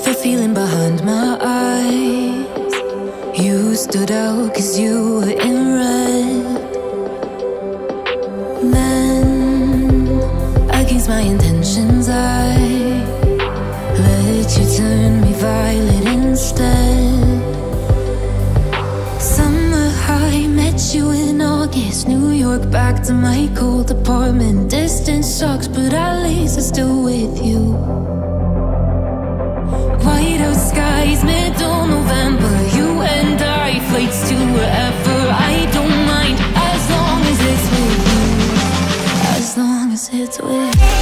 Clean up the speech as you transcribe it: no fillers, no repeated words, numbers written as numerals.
the feeling behind my eyes. You stood out 'cause you were in red. Then, against my intentions, I let you turn me violet instead. Summer high, met you in August. New York, back to my cold apartment. Distance sucks, but at least I'm still with you. White out skies, middle November. You and I, flights to wherever. I don't mind, as long as it's with you. As long as it's with you.